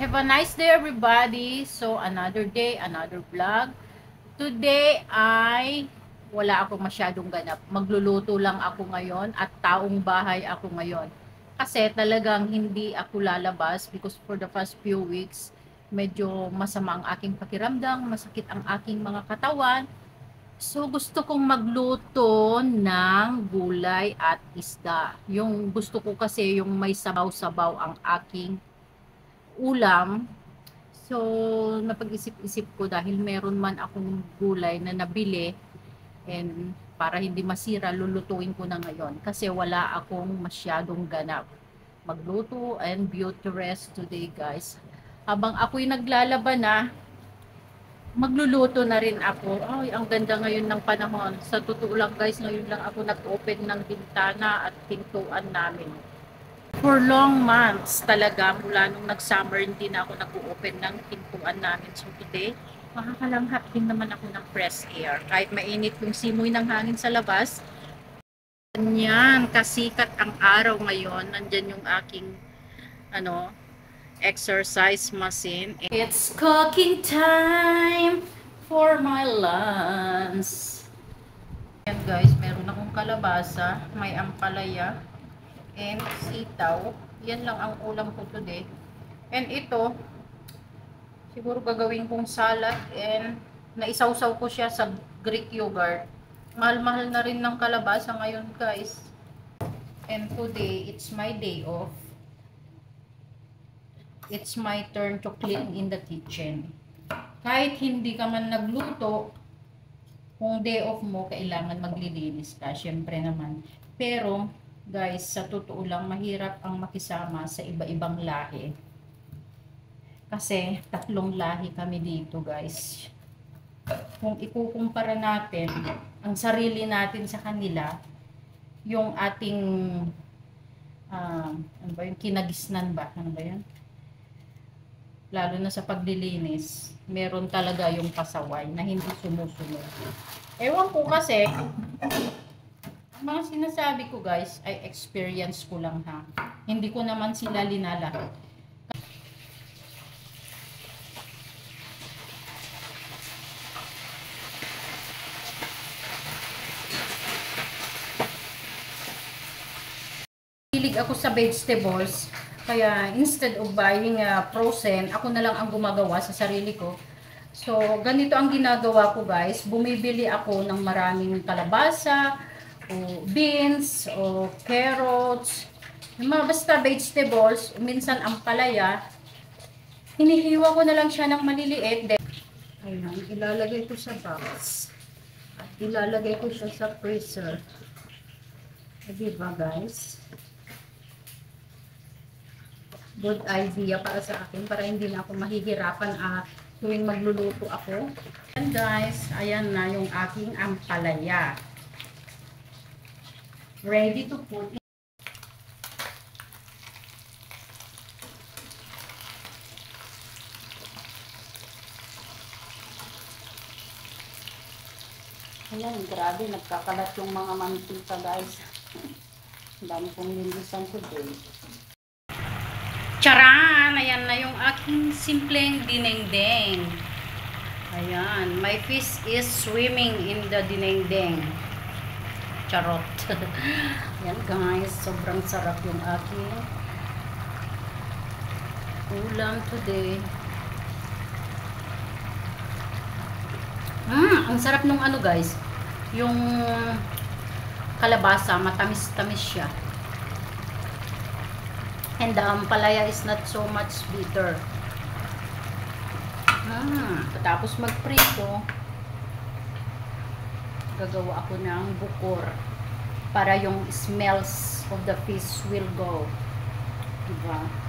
Have a nice day everybody. So another day, another vlog. Today ay wala akong masyadong ganap. Magluluto lang ako ngayon at taong bahay ako ngayon. Kasi talagang hindi ako lalabas because for the past few weeks medyo masama ang aking pakiramdam, masakit ang aking mga katawan. So gusto kong magluto ng gulay at isda. Yung gusto ko kasi yung may sabaw-sabaw ang aking ulam. So, napag-isip-isip ko dahil meron man akong gulay na nabili and para hindi masira, lulutuin ko na ngayon kasi wala akong masyadong ganap magluto and beauty rest today guys. Habang ako'y naglalaba na, magluluto na rin ako. Ay, ang ganda ngayon ng panahon. Sa totoo lang guys, ngayon lang ako nag-open ng bintana at pintuan namin. For long months talaga, mula nung nag-summer, hindi na ako nag-open ng pintuan namin. So today, makakalanghap din naman ako ng fresh air. Kahit mainit yung simoy ng hangin sa labas. Ganyan, kasikat ang araw ngayon. Nandyan yung aking exercise machine. It's cooking time for my lunch. Ayan guys, meron akong kalabasa, may ampalaya, and sitaw. Yan lang ang ulam ko today. And ito, siguro gagawin kong salad and naisawsaw ko siya sa Greek yogurt. Mahal-mahal na rin ng kalabasa ngayon guys. And today, it's my day off. It's my turn to clean in the kitchen. Kahit hindi ka man nagluto, kung day off mo, kailangan maglilinis ka. Syempre naman. Pero, guys, sa totoo lang, mahirap ang makisama sa iba-ibang lahi. Kasi, 3 lahi kami dito, guys. Kung ikukumpara natin, ang sarili natin sa kanila, yung ating, ano ba yung kinagisnan ba? Ano ba yun? Lalo na sa paglilinis, meron talaga yung pasaway na hindi sumusunod. Ewan ko kasi, mga sinasabi ko guys, ay experience ko lang ha. Hindi ko naman sila linalahat. Hilig ako sa vegetables, kaya instead of buying frozen, ako na lang ang gumagawa sa sarili ko. So, ganito ang ginagawa ko guys, bumibili ako ng maraming kalabasa, o beans, o carrots, yung mga basta vegetables, minsan ang palaya, hinihiwa ko na lang siya ng maliliit. Ayun, ilalagay ko sa box. At ilalagay ko siya sa freezer. Diba guys? Good idea para sa akin, para hindi na ako mahihirapan tuwing magluluto ako. And guys, ayan na yung aking ampalaya. Ready to put in. Ayan, grabe, nagkakalat yung mga mantika guys. Ang dami kong linisan today. Charan! Ayan na yung aking simpleng dinengdeng. Ayan, my fish is swimming in the dinengdeng. Charot. Ayan guys, sobrang sarap yung aking ulam today. Ang sarap nung guys, yung kalabasa, matamis-tamis siya. And the ampalaya is not so much bitter. Tapos magprito, gagawa ako ng bukor para yung smells of the fish will go. Diba?